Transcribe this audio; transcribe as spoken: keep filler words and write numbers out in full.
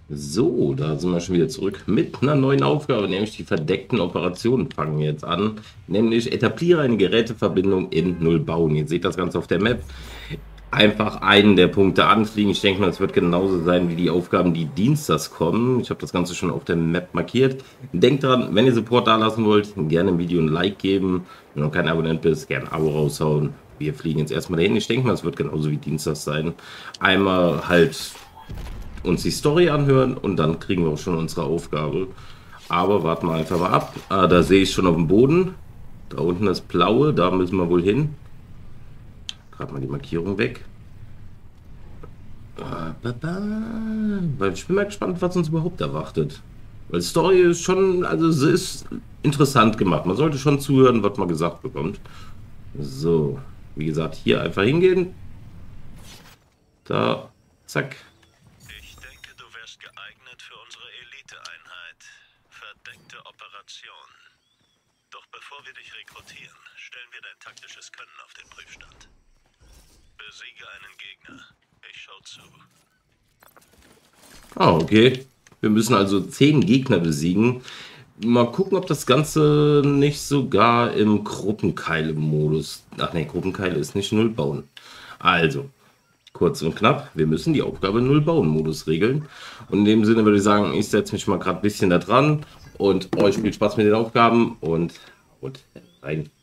So, da sind wir schon wieder zurück mit einer neuen Aufgabe, nämlich die verdeckten Operationen fangen wir jetzt an. Nämlich etabliere eine Geräteverbindung in Null bauen. Ihr seht das Ganze auf der Map. Einfach einen der Punkte anfliegen. Ich denke mal, es wird genauso sein wie die Aufgaben, die dienstags kommen. Ich habe das Ganze schon auf der Map markiert. Denkt dran, wenn ihr Support da lassen wollt, gerne im Video ein Like geben. Wenn du noch kein Abonnent bist, gerne ein Abo raushauen. Wir fliegen jetzt erstmal dahin. Ich denke mal, es wird genauso wie dienstags sein. Einmal halt uns die Story anhören und dann kriegen wir auch schon unsere Aufgabe. Aber warten wir einfach mal ab. Ah, da sehe ich schon auf dem Boden. Da unten das Blaue, da müssen wir wohl hin. Gerade mal die Markierung weg. Ah, weil ich bin mal gespannt, was uns überhaupt erwartet. Weil die Story ist schon, also sie ist interessant gemacht. Man sollte schon zuhören, was man gesagt bekommt. So, wie gesagt, hier einfach hingehen. Da, zack. Ich denke, du wärst geeignet für unsere Eliteeinheit. Verdeckte Operation. Doch bevor wir dich rekrutieren, stellen wir dein taktisches Können auf den Prüfstand. Besiege einen Gegner. Ich schau zu. Ah, okay. Wir müssen also zehn Gegner besiegen. Mal gucken, ob das Ganze nicht sogar im Gruppenkeile-Modus... Ach ne, Gruppenkeile ist nicht Null bauen. Also, kurz und knapp, wir müssen die Aufgabe Null bauen-Modus regeln. Und in dem Sinne würde ich sagen, ich setze mich mal gerade ein bisschen da dran und euch viel Spaß mit den Aufgaben und, und rein.